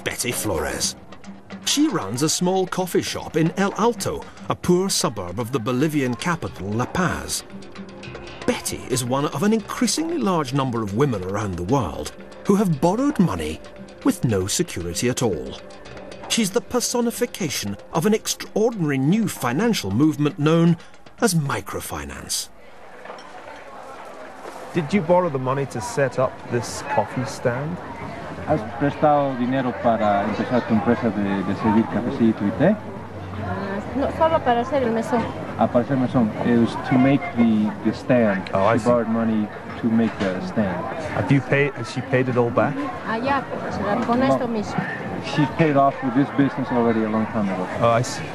Betty Flores. She runs a small coffee shop in El Alto, a poor suburb of the Bolivian capital, La Paz. Betty is one of an increasingly large number of women around the world who have borrowed money with no security at all. She's the personification of an extraordinary new financial movement known as microfinance. Did you borrow the money to set up this coffee stand? ¿Has prestado dinero para empezar tu empresa de servir cafecito y té? No, solo para hacer el mesón. Para hacer mesón. It was to make the stand. Oh, I she see. borrowed money to make the stand. Has she paid it all back? Ya, con esto mismo. She paid off with this business already a long time ago. Oh, I see.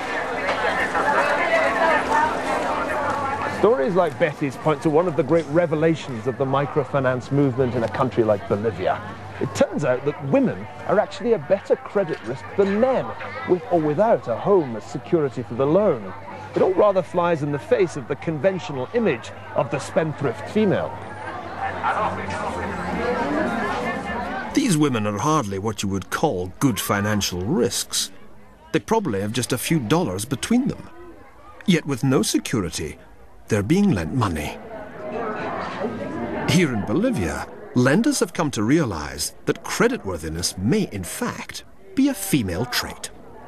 Stories like Betty's point to one of the great revelations of the microfinance movement in a country like Bolivia. It turns out that women are actually a better credit risk than men, with or without a home as security for the loan. It all rather flies in the face of the conventional image of the spendthrift female. These women are hardly what you would call good financial risks. They probably have just a few dollars between them. Yet with no security, they're being lent money. Here in Bolivia, lenders have come to realize that creditworthiness may, in fact, be a female trait.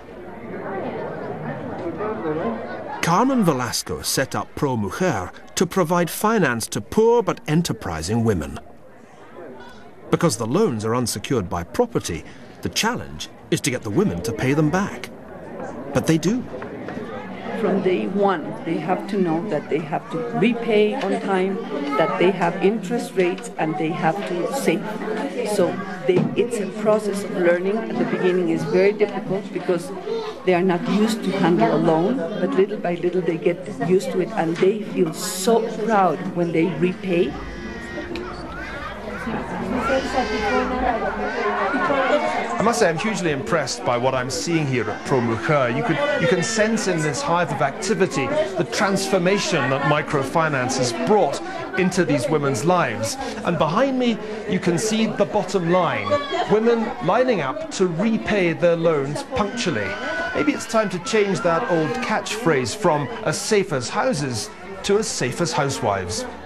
Carmen Velasco set up Pro Mujer to provide finance to poor but enterprising women. Because the loans are unsecured by property, the challenge is to get the women to pay them back. But they do. From day one, they have to know that they have to repay on time, that they have interest rates, and they have to save. So it's a process of learning. At the beginning is very difficult because they are not used to handle a loan, but little by little they get used to it, and they feel so proud when they repay. I must say I'm hugely impressed by what I'm seeing here at Pro Mujer. You can sense in this hive of activity the transformation that microfinance has brought into these women's lives. And behind me you can see the bottom line. Women lining up to repay their loans punctually. Maybe it's time to change that old catchphrase from as safe as houses to as safe as housewives.